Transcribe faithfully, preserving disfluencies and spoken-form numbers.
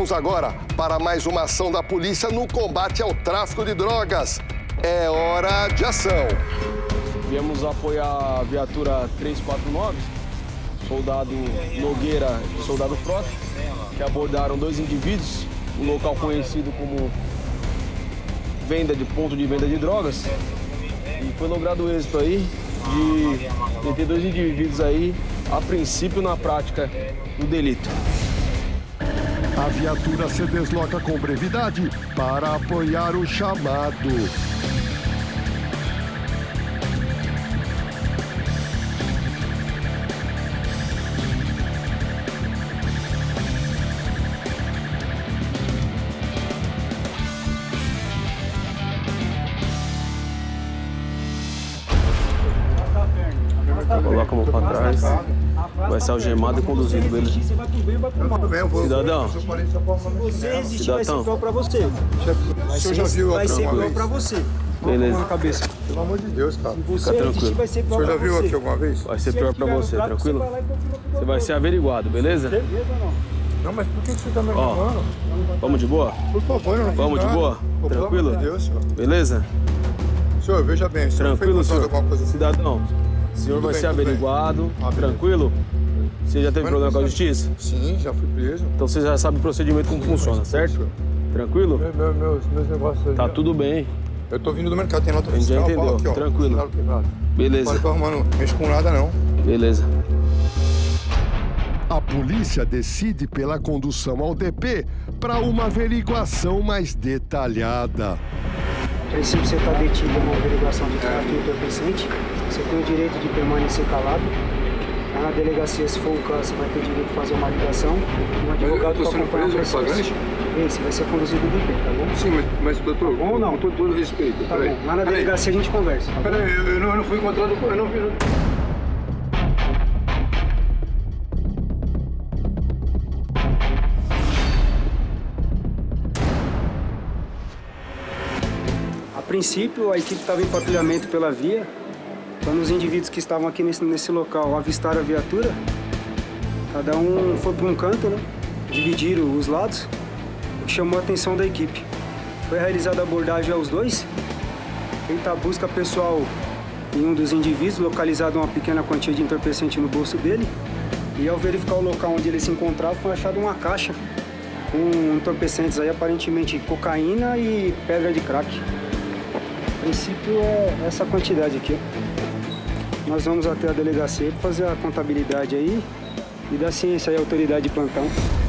Vamos agora para mais uma ação da polícia no combate ao tráfico de drogas. É hora de ação. Viemos apoiar a viatura três quatro nove, soldado Nogueira e soldado Frota, que abordaram dois indivíduos, um local conhecido como venda de ponto de venda de drogas. E foi logrado o êxito aí de ter dois indivíduos aí, a princípio na prática do delito. A viatura se desloca com brevidade para apoiar o chamado. Coloca a mão para trás, vai ser algemado e conduzido, beleza? Cidadão, você resistir, vai ser igual pra você. O senhor já viu Vai ser igual vez? pra você. Beleza. Na cabeça. Pelo amor de Deus, cara. Se você Fica resistir, tranquilo. vai ser O igual senhor pra já viu você. aqui alguma vez? Vai ser pior pra você, tranquilo? Você vai lá e confirma com Você vai ser averiguado, beleza? Beleza ou não? Não, mas por que você tá me Ó, agarrando? vamos de boa? Por favor, eu não fiz Vamos de nada. boa? Pô, pelo Tranquilo? amor de Deus, senhor. Beleza? Senhor, veja bem, o senhor foi Tranquilo, encontrado senhor? alguma coisa assim? Cidadão, o senhor Tudo vai bem, ser tudo bem. averiguado, Ah, beleza. tranquilo? Você já teve Mas problema com a não- justiça? Sim, já fui preso. Então você já sabe o procedimento como funciona, certo? Tranquilo? Meu, meu, meus, meus negócios aí. Tá ó. tudo bem. Eu tô vindo do mercado, tem nota A gente já fiscal, entendeu, aqui, ó. tranquilo. Sinal quebrado. Beleza. Olha, tô arrumando, mexo com nada não. Beleza. A polícia decide pela condução ao D P para uma averiguação mais detalhada. A princípio, você está detido em uma averiguação de tráfico entorpecente. Você tem o direito de permanecer calado. Lá na delegacia, se for o caso, você vai ter direito de fazer uma ligação. Um advogado para acompanhar o processo. Bem, você vai ser conduzido do D P, tá bom? Sim, mas, mas doutor, Tá bom ou não? com todo respeito. Tá bom. Lá na delegacia a gente conversa. Tá bom? Peraí, eu, eu, não, eu não fui encontrado, eu não vi. A princípio, a equipe estava em patrulhamento pela via. Quando os indivíduos que estavam aqui nesse, nesse local avistaram a viatura, cada um foi para um canto, né? Dividiram os lados, o que chamou a atenção da equipe. Foi realizada a abordagem aos dois, feita a busca pessoal em um dos indivíduos, localizado uma pequena quantia de entorpecente no bolso dele. E ao verificar o local onde ele se encontrava, foi achada uma caixa com entorpecentes aí, aparentemente cocaína e pedra de crack. A princípio é essa quantidade aqui. Nós vamos até a delegacia fazer a contabilidade aí e dar ciência aí à autoridade de plantão.